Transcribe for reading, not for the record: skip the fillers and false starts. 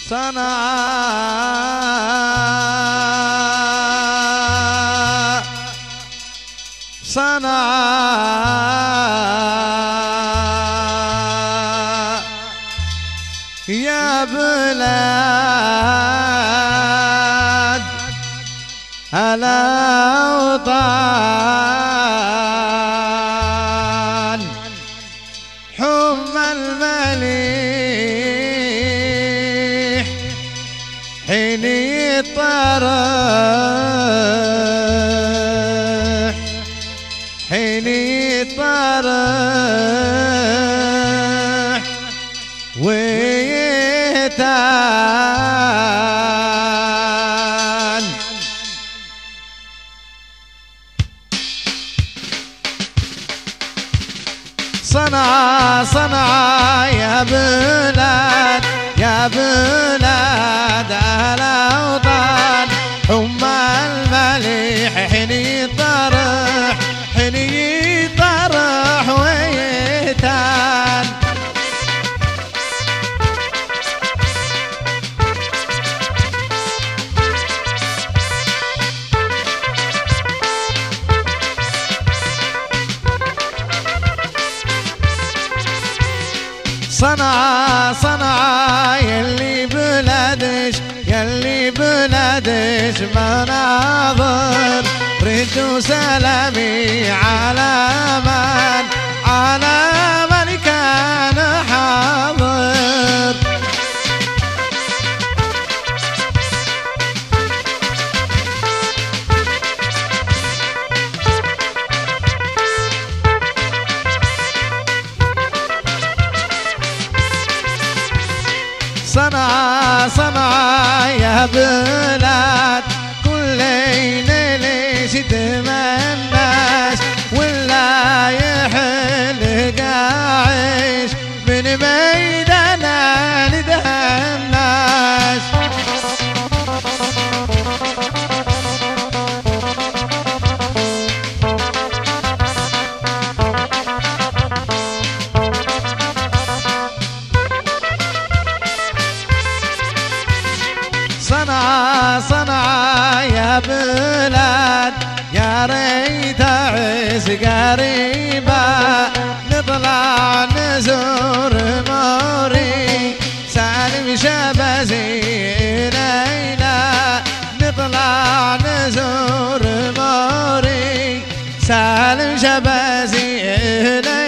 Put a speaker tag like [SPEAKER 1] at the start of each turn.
[SPEAKER 1] صنعاء صنعاء يا بلاد الأوطان حم المليح حين يطرح حين يطرح ويتان صنعاء صنعاء يا بلاد يا بلاد الأوطان حم المليح حين يطرح حين يطرح ويتان صنعاء صنعاء يلي بلادش يلي بلادش مناظر رد وسلامي على من كان حاضر صنعاء صنعاء يا بلاد كل ليلة تتمناش ولا يحل قاعش من ميدانا ندهناش صنعاء صنعاء يا بلاد يا ريت أعز قريبة نطلع نزور موري سالم شبازي ليلى نطلع نزور موري سالم شبازي ليلى